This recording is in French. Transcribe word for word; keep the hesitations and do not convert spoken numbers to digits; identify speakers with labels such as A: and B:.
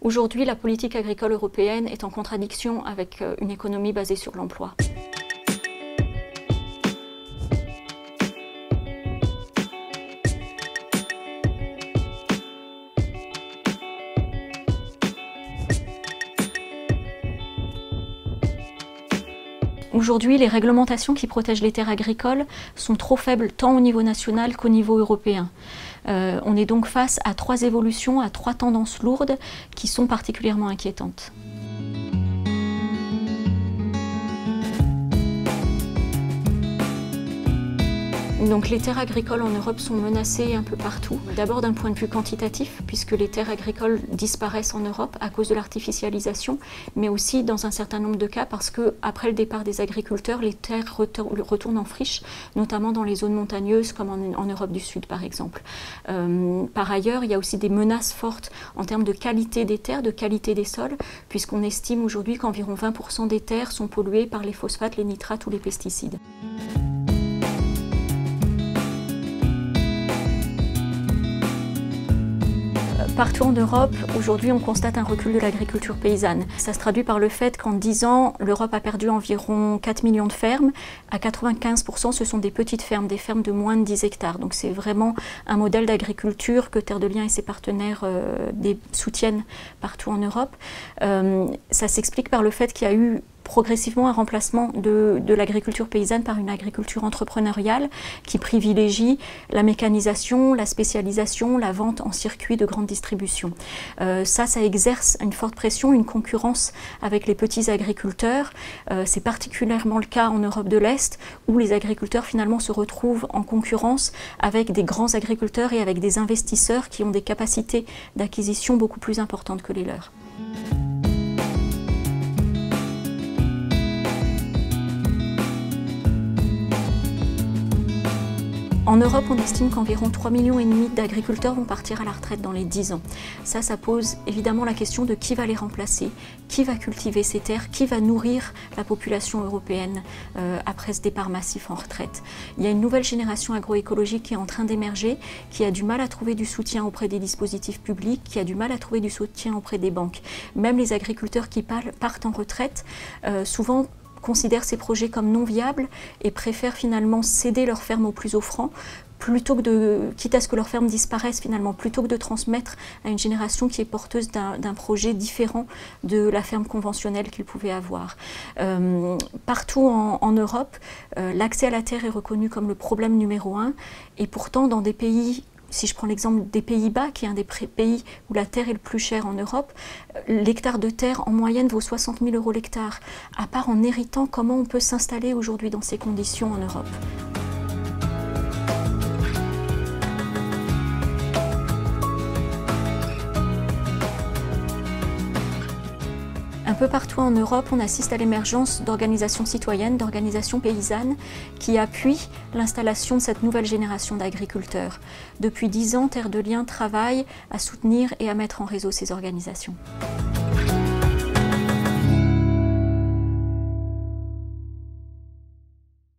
A: Aujourd'hui, la politique agricole européenne est en contradiction avec une économie basée sur l'emploi. Aujourd'hui, les réglementations qui protègent les terres agricoles sont trop faibles tant au niveau national qu'au niveau européen. Euh, on est donc face à trois évolutions, à trois tendances lourdes qui sont particulièrement inquiétantes. Donc les terres agricoles en Europe sont menacées un peu partout. D'abord d'un point de vue quantitatif, puisque les terres agricoles disparaissent en Europe à cause de l'artificialisation, mais aussi dans un certain nombre de cas parce qu'après le départ des agriculteurs, les terres retournent en friche, notamment dans les zones montagneuses comme en, en Europe du Sud par exemple. Euh, par ailleurs, il y a aussi des menaces fortes en termes de qualité des terres, de qualité des sols, puisqu'on estime aujourd'hui qu'environ vingt pour cent des terres sont polluées par les phosphates, les nitrates ou les pesticides. Partout en Europe, aujourd'hui, on constate un recul de l'agriculture paysanne. Ça se traduit par le fait qu'en dix ans, l'Europe a perdu environ quatre millions de fermes. À quatre-vingt-quinze pour cent, ce sont des petites fermes, des fermes de moins de dix hectares. Donc c'est vraiment un modèle d'agriculture que Terre de Liens et ses partenaires euh, des, soutiennent partout en Europe. Euh, ça s'explique par le fait qu'il y a eu progressivement un remplacement de, de l'agriculture paysanne par une agriculture entrepreneuriale qui privilégie la mécanisation, la spécialisation, la vente en circuit de grande distribution. Euh, ça, ça exerce une forte pression, une concurrence avec les petits agriculteurs. Euh, c'est particulièrement le cas en Europe de l'Est où les agriculteurs finalement se retrouvent en concurrence avec des grands agriculteurs et avec des investisseurs qui ont des capacités d'acquisition beaucoup plus importantes que les leurs. En Europe, on estime qu'environ trois millions et demi d'agriculteurs vont partir à la retraite dans les dix ans. Ça, ça pose évidemment la question de qui va les remplacer, qui va cultiver ces terres, qui va nourrir la population européenne euh, après ce départ massif en retraite. Il y a une nouvelle génération agroécologique qui est en train d'émerger, qui a du mal à trouver du soutien auprès des dispositifs publics, qui a du mal à trouver du soutien auprès des banques. Même les agriculteurs qui partent en retraite, euh, souvent considèrent ces projets comme non viables et préfèrent finalement céder leur ferme au plus offrant, plutôt que de, quitte à ce que leur ferme disparaisse finalement, plutôt que de transmettre à une génération qui est porteuse d'un d'un projet différent de la ferme conventionnelle qu'ils pouvaient avoir. Euh, partout en, en Europe, euh, l'accès à la terre est reconnu comme le problème numéro un, et pourtant dans des pays, si je prends l'exemple des Pays-Bas, qui est un des pays où la terre est le plus chère en Europe, l'hectare de terre en moyenne vaut soixante mille euros l'hectare. À part en héritant, comment on peut s'installer aujourd'hui dans ces conditions en Europe ? Un peu partout en Europe, on assiste à l'émergence d'organisations citoyennes, d'organisations paysannes qui appuient l'installation de cette nouvelle génération d'agriculteurs. Depuis dix ans, Terre de Liens travaille à soutenir et à mettre en réseau ces organisations.